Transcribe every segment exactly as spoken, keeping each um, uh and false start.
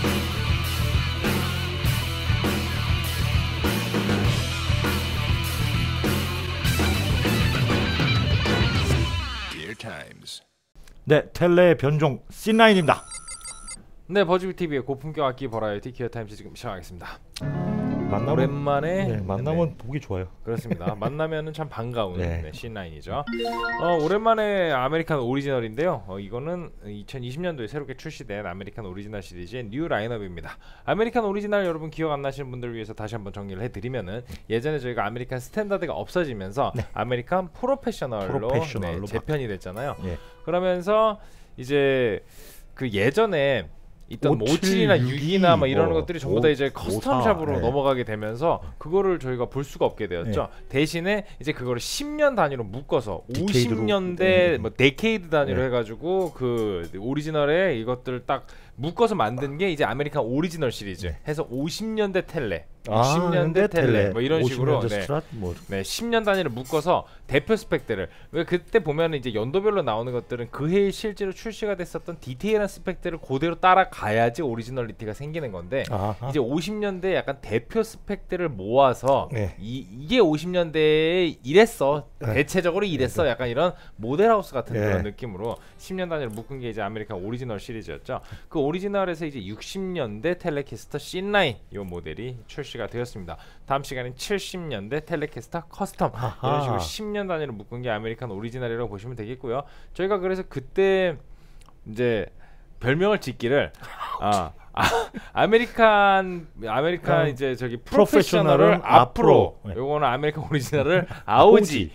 네, 텔레 변종 씨 나인입니다. 네, 버즈비티비의 고품격 악기 버라이어티 기어타임즈 지금 시작하겠습니다. 만나면, 오랜만에 네, 만나면 네. 보기 좋아요. 그렇습니다. 만나면은 참 반가운 네. 네, 씨 나인이죠. 어, 오랜만에 아메리칸 오리지널인데요. 어, 이거는 이천이십 년도에 새롭게 출시된 아메리칸 오리지널 시리즈의 뉴 라인업입니다. 아메리칸 오리지널 여러분 기억 안 나시는 분들을 위해서 다시 한번 정리를 해드리면은 예전에 저희가 아메리칸 스탠다드가 없어지면서 네. 아메리칸 프로페셔널로, 프로페셔널로 네, 재편이 됐잖아요. 네. 그러면서 이제 그 예전에 있던 오칠이나 육이나 막 이런 뭐, 것들이 전부 다 이제 커스텀샵으로 네. 넘어가게 되면서 그거를 저희가 볼 수가 없게 되었죠. 네. 대신에 이제 그거를 십 년 단위로 묶어서 오십 년대 네. 뭐 데케이드 단위로 네. 해가지고 그 오리지널에 이것들을 딱 묶어서 만든 게 이제 아메리칸 오리지널 시리즈 네. 해서 오십 년대 텔레, 육십 년대 아, 텔레, 텔레 뭐 이런 식으로 네. 스트랏, 뭐. 네, 십 년 단위를 묶어서 대표 스펙들을 왜 그때 보면은 이제 연도별로 나오는 것들은 그 해에 실제로 출시가 됐었던 디테일한 스펙들을 그대로 따라가야지 오리지널리티가 생기는 건데 아하. 이제 오십 년대 약간 대표 스펙들을 모아서 네. 이, 이게 오십 년대에 이랬어 네. 대체적으로 이랬어 네. 약간 이런 모델하우스 같은 네. 그런 느낌으로 십 년 단위를 묶은 게 이제 아메리칸 오리지널 시리즈였죠. 그 오리지널에서 이제 육십 년대 텔레캐스터 씨 나인 이 모델이 출시가 되었습니다. 다음 시간엔 칠십 년대 텔레캐스터 커스텀 아하. 이런 식으로 십 년 단위로 묶은 게 아메리칸 오리지널이라고 보시면 되겠고요. 저희가 그래서 그때 이제 별명을 짓기를 아, 아 아메리칸 아메리칸 음, 이제 저기 프로페셔널을 앞으로 네. 요거는 아메리칸 오리지널을 아오지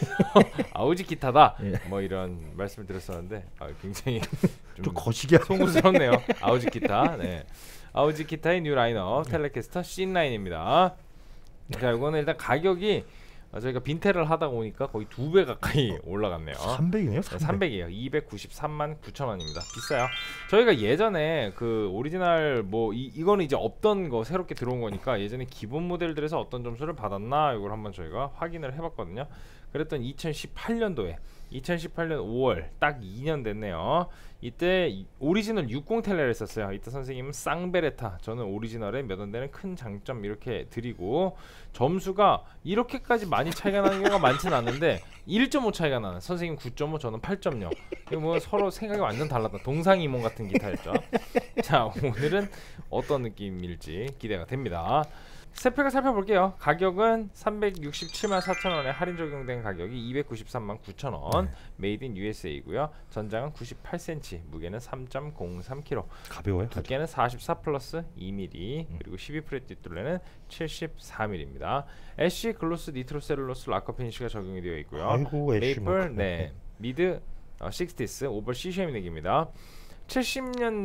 아오지 기타다 예. 뭐 이런 말씀을 드렸었는데 아, 굉장히 좀, 좀 거시기하 송구스럽네요. 아오지 기타 네 아오지 기타의 뉴 라인업 텔레캐스터 씨 나인입니다. 자 이거는 일단 가격이 아, 저희가 빈테를 하다 보니까 거의 두 배 가까이 올라갔네요. 삼백이네요. 삼백. 삼백이에요. 이백구십삼만 구천 원입니다. 비싸요. 저희가 예전에 그 오리지널 뭐 이, 이거는 이제 없던 거 새롭게 들어온 거니까 예전에 기본 모델들에서 어떤 점수를 받았나 이걸 한번 저희가 확인을 해봤거든요. 그랬더니 이천십팔 년도에 이천십팔 년 오월 딱 이 년 됐네요. 이때 오리지널 육십 텔레를 썼어요. 이때 선생님은 쌍베레타, 저는 오리지널에 몇 원 되는 큰 장점 이렇게 드리고 점수가 이렇게까지 많이 차이가 나는 경우가 많지는 않은데 일 점 오 차이가 나는 선생님 구 점 오 저는 팔 점 영. 이거 뭐 서로 생각이 완전 달랐다. 동상이몽 같은 기타였죠. 자 오늘은 어떤 느낌일지 기대가 됩니다. 스펙을 살펴볼게요. 가격은 삼백육십칠만 사천 원에 할인 적용된 가격이 이백구십삼만 구천 원. 네. 메이드 인 유에스에이고요. 전장은 구십팔 센티미터, 무게는 삼 점 공삼 킬로그램. 가벼워요. 두께는 사십사 플러스 이 밀리미터, 음. 그리고 십이 프렛 뒷둘레는 칠십사 밀리미터입니다. 애쉬 글로스 니트로셀룰로스 락커 피니쉬가 적용이 되어 있고요. 아이고, 애쉬 메이플 네 미드 어, 식스티스 오버 씨씨엠 넥입니다. 칠십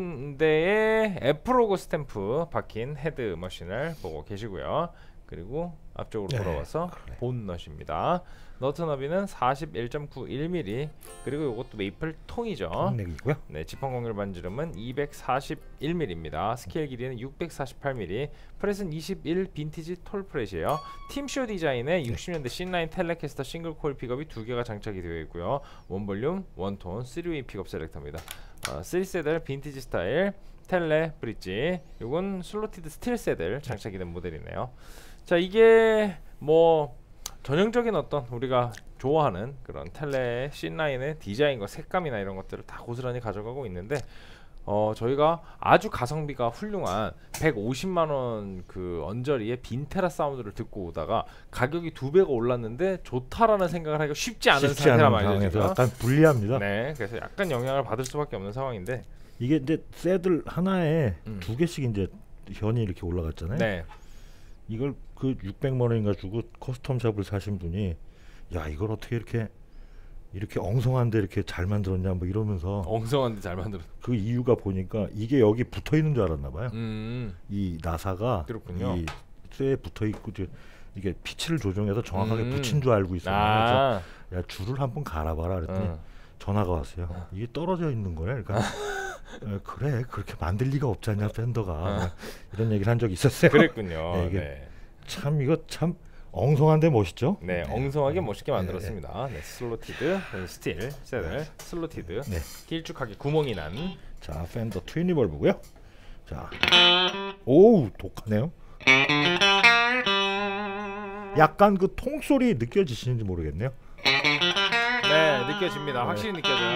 년대에 애플로고 스탬프 박힌 헤드 머신을 보고 계시고요. 그리고 앞쪽으로 네, 돌아와서 그래. 본넛입니다. 너트 너비는 사십일 점 구일 밀리미터, 그리고 이것도 메이플 통이죠. 통넥이고요. 네, 지판 공률 반지름은 이백사십일 밀리미터입니다. 스케일 길이는 육백사십팔 밀리미터, 프렛은 이십일 빈티지 톨 프렛이에요. 팀쇼 디자인의 육십 년대 씨 나인 텔레캐스터 싱글 코일 픽업이 두 개가 장착이 되어 있고요. 원 볼륨, 원 톤, 쓰리 웨이 픽업 셀렉터입니다. 어, 쓰리 세들 빈티지 스타일 텔레 브릿지, 요건 슬로티드 스틸 세들 장착이 된 모델이네요. 자 이게 뭐 전형적인 어떤 우리가 좋아하는 그런 텔레 씨 나인의 디자인과 색감이나 이런 것들을 다 고스란히 가져가고 있는데 어 저희가 아주 가성비가 훌륭한 백오십만 원 그 언저리의 빈테라 사운드를 듣고 오다가 가격이 두 배가 올랐는데 좋다라는 생각을 하기가 쉽지 않은 쉽지 상태라 않은 말이죠. 약간 불리합니다. 네, 그래서 약간 영향을 받을 수밖에 없는 상황인데 이게 이제 새들 하나에 음. 두 개씩 이제 현이 이렇게 올라갔잖아요. 네. 이걸 그 육백만 원인가 주고 커스텀샵을 사신 분이 야 이걸 어떻게 이렇게 이렇게 엉성한데 이렇게 잘 만들었냐 뭐 이러면서 엉성한데 잘 만들었. 그 이유가 보니까 이게 여기 붙어 있는 줄 알았나 봐요. 음. 이 나사가 그렇군요. 이 쇠에 붙어 있고 이게 피치를 조정해서 정확하게 음. 붙인 줄 알고 있었는데 아. 야 줄을 한번 갈아봐라 그랬더니 어. 전화가 왔어요. 어. 이게 떨어져 있는 거야. 그러니까 어, 그래 그렇게 만들 리가 없잖냐 팬더가 어. 이런 얘기를 한 적이 있었어요. 그랬군요. 네, 이게 네. 참 이거 참 엉성한데 멋있죠? 네, 엉성하게 멋있게 만들었습니다. 네, 슬로티드, 스틸, 세들, 슬로티드, 네. 길쭉하게 구멍이 난. 자, 팬더 트윈 리벌브고요. 자, 오우 독하네요. 약간 그 통소리 느껴지시는지 모르겠네요. 네, 느껴집니다. 네. 확실히 느껴져요.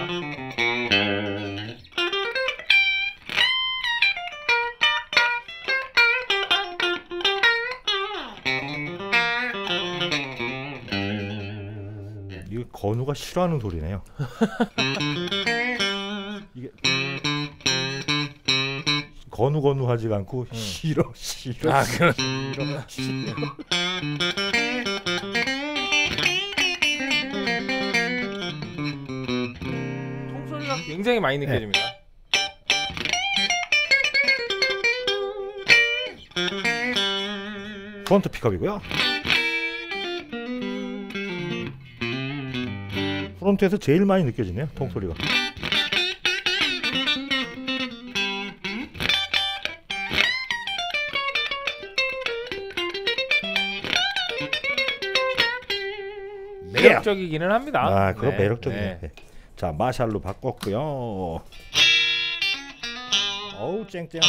이게 건우가 싫어하는 소리네요. 이게 건우 건우 하지가 않고 음. 싫어 싫어. 아, 그런. 싫어. 통소리가 굉장히 많이 느껴집니다. 프론트 픽업이고요. 프론트에서 제일 많이 느껴지네요. 통소리가. 매력적이기는 합니다. 아, 그거 네, 매력적이네. 네. 자, 마샬로 바꿨고요. 어우 쨍쨍.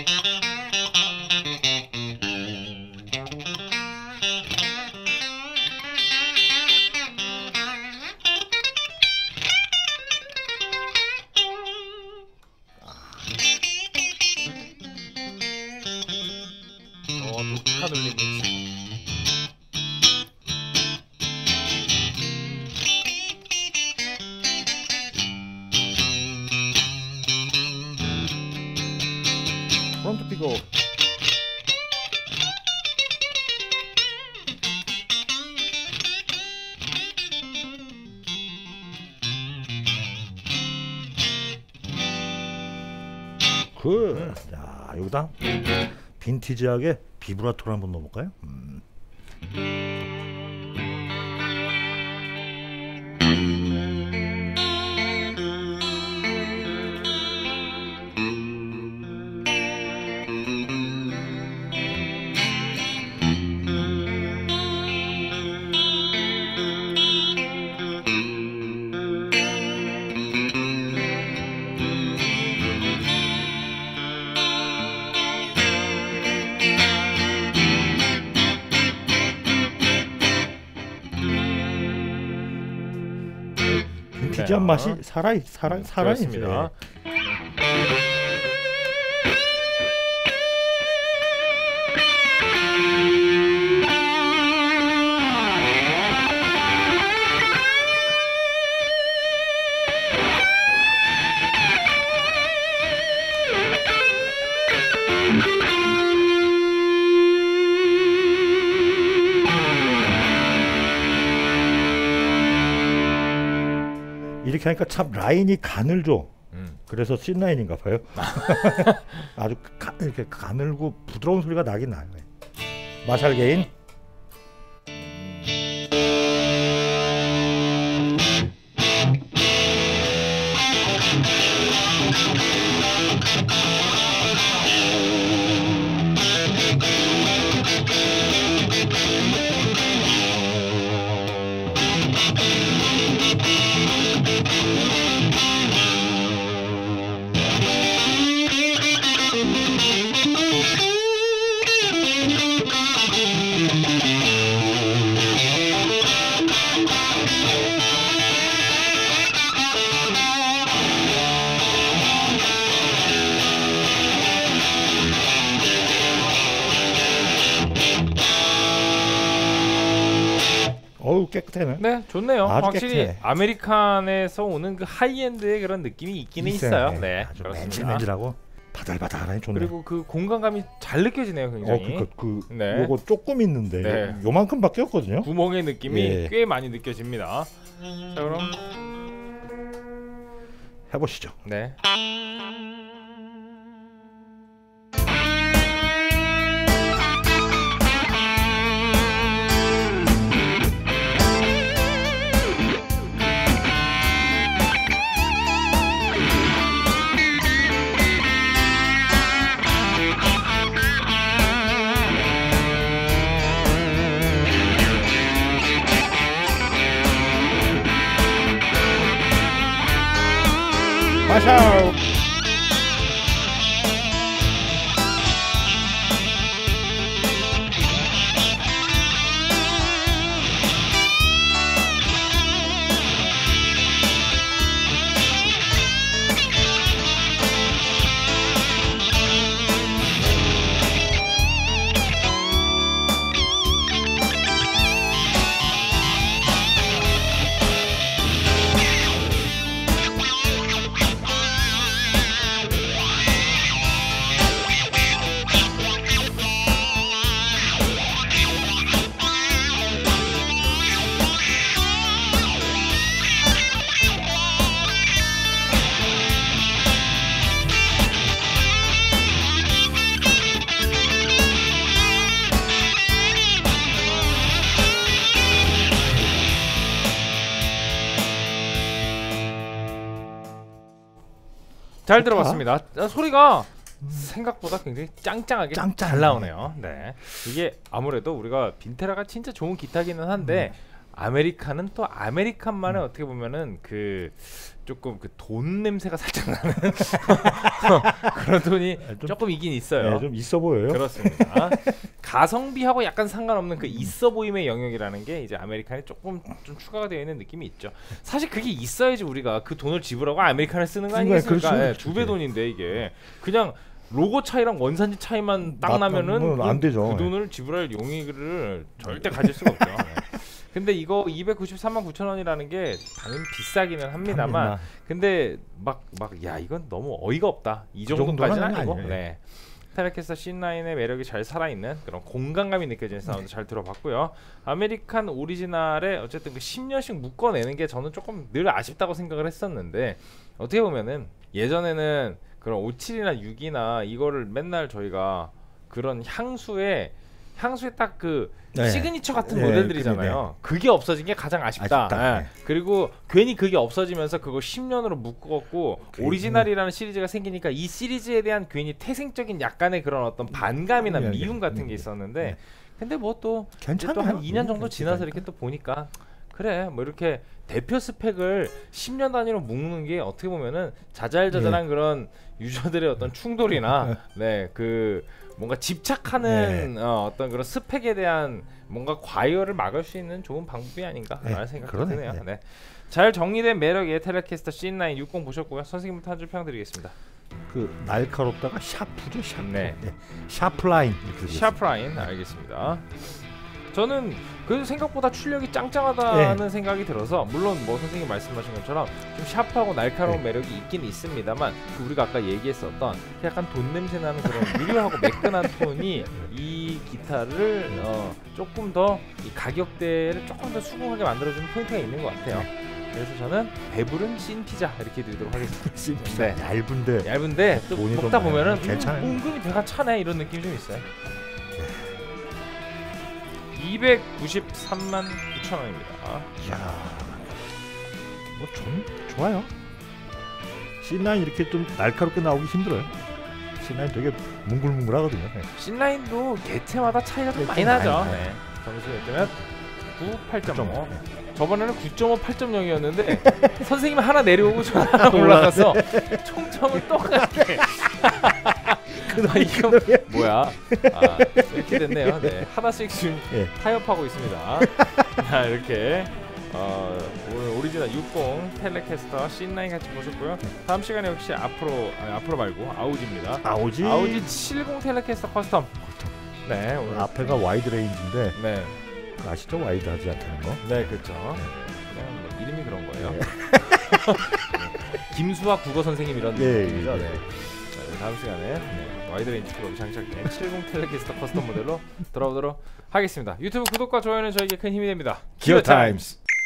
어, 독한 울림이지. 프론트 픽업. 그, 자 여기다 빈티지하게 비브라토를 한번 넣어볼까요? 음. 빈티지한 네. 맛이 살아 살아 살아있네. 그렇습니다. 이렇게 하니까 참 라인이 간을 줘. 음. 그래서 씬라인인가 봐요. 아주 가, 이렇게 가늘고 부드러운 소리가 나긴 나요. 마샬 게인. 어우 깨끗해네. 네, 좋네요. 아주 확실히 깨끗해. 아메리칸에서 오는 그 하이엔드의 그런 느낌이 있기는 있어요. 네, 아주 그렇습니다. 맨질맨질하고 바들바들하니 좋네. 그리고 그 공간감이 잘 느껴지네요, 어, 굉장히. 그, 그, 그 네. 요거 조금 있는데 네. 요, 요만큼밖에 없거든요. 구멍의 느낌이 예. 꽤 많이 느껴집니다. 자, 그럼 해보시죠. 네. 마샬. 잘 들어봤습니다. 아, 소리가 생각보다 굉장히 짱짱하게 짱짱. 잘 나오네요. 네, 이게 아무래도 우리가 빈테라가 진짜 좋은 기타기는 한데 음. 아메리칸은 또 아메리칸만의 음. 어떻게 보면은 그 조금 그 돈 냄새가 살짝 나는 그런 돈이 좀, 조금 있긴 있어요. 네, 좀 있어 보여요. 그렇습니다. 가성비하고 약간 상관없는 그 있어 보임의 영역이라는 게 이제 아메리칸에 조금 좀 추가가 되어 있는 느낌이 있죠. 사실 그게 있어야지 우리가 그 돈을 지불하고 아메리칸을 쓰는 거 아니겠습니까? 네, 두 배 돈인데 이게 그냥 로고 차이랑 원산지 차이만 딱 나면은 안 되죠. 그 돈을 지불할 용의를 절대 가질 수가 없죠. 네. 근데 이거 이백구십삼만 구천 원이라는 게 당연히 비싸기는 합니다만 합니다. 근데 막 막 야 이건 너무 어이가 없다 이 그 정도까지는 아니고 아니에요. 네. 텔레캐스터 씨 나인의 매력이 잘 살아있는 그런 공간감이 느껴지는 사운드 잘 들어봤고요. 아메리칸 오리지널에 어쨌든 그 십 년씩 묶어내는 게 저는 조금 늘 아쉽다고 생각을 했었는데 어떻게 보면은 예전에는 그런 오십칠이나 육이나 이거를 맨날 저희가 그런 향수에 향수에 딱 그 네. 시그니처 같은 네, 모델들이잖아요. 네. 그게 없어진 게 가장 아쉽다. 아쉽다. 네. 그리고 괜히 그게 없어지면서 그거 십 년으로 묶었고 오리지널이라는 시리즈가 생기니까 이 시리즈에 대한 괜히 태생적인 약간의 그런 어떤 반감이나 네, 미움 같은 네, 게 있었는데 네. 근데 뭐 또 괜찮아요. 한 이 년 정도 지나서 이렇게 또 보니까 그래 뭐 이렇게 대표 스펙을 십 년 단위로 묶는 게 어떻게 보면은 자잘자잘한 네. 그런 유저들의 어떤 충돌이나 네 그 뭔가 집착하는 네. 어, 어떤 그런 스펙에 대한 뭔가 과열을 막을 수 있는 좋은 방법이 아닌가라는 네. 생각이 드네요. 네. 네. 잘 정리된 매력의 텔레캐스터 씨 나인 육십 보셨고요. 선생님부터 한 줄 평 드리겠습니다. 그 날카롭다가 샤프죠, 샤프. 네. 네. 샤프라인. 샤프라인 알겠습니다. 저는 그 생각보다 출력이 짱짱하다는 네. 생각이 들어서 물론 뭐 선생님 말씀하신 것처럼 좀 샤프하고 날카로운 네. 매력이 있긴 있습니다만 그 우리가 아까 얘기했었던 약간 돈 냄새 나는 그런 유려하고 매끈한 톤이 이 기타를 어 조금 더 이 가격대를 조금 더 수긍하게 만들어주는 포인트가 있는 것 같아요. 그래서 저는 배부른 찐피자 이렇게 드리도록 하겠습니다. 찐피자 네. 얇은데 얇은데 또 먹다 보면은 괜찮아요. 음, 은근히 배가 차네 이런 느낌이 좀 있어요. 이백구십삼만 구천 원입니다. 이야, 뭐 좀 좋아요. 씨 나인 이렇게 좀 날카롭게 나오기 힘들어요. 씨 나인 되게 뭉글뭉글하거든요. 네. 씨 나인도 개체마다 차이가 좀 많이 나죠. 네. 점수 예때면 구, 팔 점 오. 네. 저번에는 구 점 오, 팔 점 영이었는데 선생님 하나 내려오고 저 하나 올라가서 총점을 똑같게. 아, 이거 뭐야? 아, 이렇게 됐네요. 네, 하나씩 지금 예. 타협하고 있습니다. 자, 이렇게 어, 오늘 오리지널 육십 텔레캐스터 씨 나인 같이 보셨고요. 다음 시간에 역시 앞으로 아니, 앞으로 말고 아우지입니다. 아우지 아우지 칠십 텔레캐스터 커스텀. 네, 오늘 앞에가 와이드 레인지인데. 네. 아시죠? 와이드 하지 않다는 거? 네, 그렇죠. 네. 그냥 뭐 이름이 그런 거예요. 네. 김수학 국어 선생님 이런 느낌이죠. 네. 네. 자, 다음 시간에 네. 와이드 레인지 프로 장착된 칠십 텔레캐스터 커스텀 모델로 돌아오도록 하겠습니다. 유튜브 구독과 좋아요는 저에게 큰 힘이 됩니다. 기어 타임스.